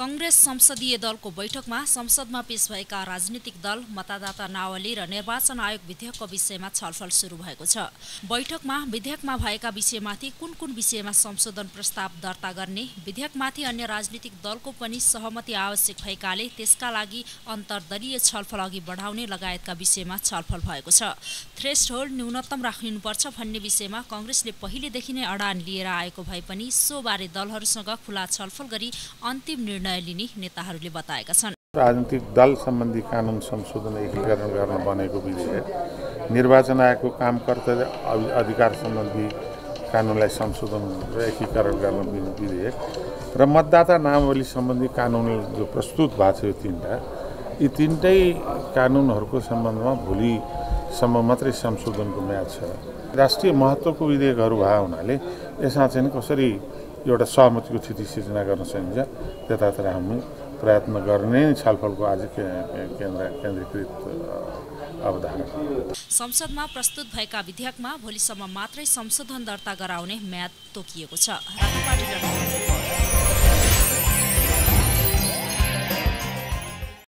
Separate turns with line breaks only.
कांग्रेस संसदीय दलको बैठकमा संसदमा पेश भएका राजनीतिक दल, मतदाता नावली र निर्वाचन आयोग विधेयकको विषयमा छलफल सुरु भएको छ। बैठकमा विधेयकमा भएका विषयमाथि कुन कुन विषयमा संशोधन प्रस्ताव दर्ता गर्ने, विधेयकमाथि अन्य राजनीतिक दलको पनि सहमति आवश्यक भएकाले त्यसका लागि अन्तर्दलीय छलफल अघि बढाउने लगायतका विषयमा छलफल भएको छ। थ्रेसहोल्ड न्यूनतम राखिनुपर्छ भन्ने विषयमा कांग्रेसले पहिलेदेखि नै अडान लिएर आएको भए पनि सोबारे दलहरूसँग खुला छलफल गरी अन्तिम निर्णय लिने नेताहरूले बताएका छन्।
राजनीतिक दल सम्बन्धी कानुन संशोधन एकीकरण गर्न बनेको विधेयक, निर्वाचन आयोगको काम कर्तव्य अधिकार सम्बन्धी कानुनलाई संशोधन र एकीकरण गर्न विधेयक र मतदाता नामावली सम्बन्धी कानुन जो प्रस्तुत भएको छ यी तीनटै कानुनहरूको सम्बन्धमा भोलिसम्म मात्रै संशोधनको म्याद छ। राष्ट्रिय महत्त्वको विधेयकहरू भए हुनाले यसमा चाहिँ कसरी एउटा सहमतिको स्थिति सिर्जना गर्न सकिन्छ त्यतातिर हामी प्रयत्न गर्ने छलफलको आज केन्द्रीकृत अवधारणा।
संसदमा प्रस्तुत भएका विधेयकमा भोलिसम्म मात्रै संशोधन दर्ता गराउने म्याद तोकिएको छ।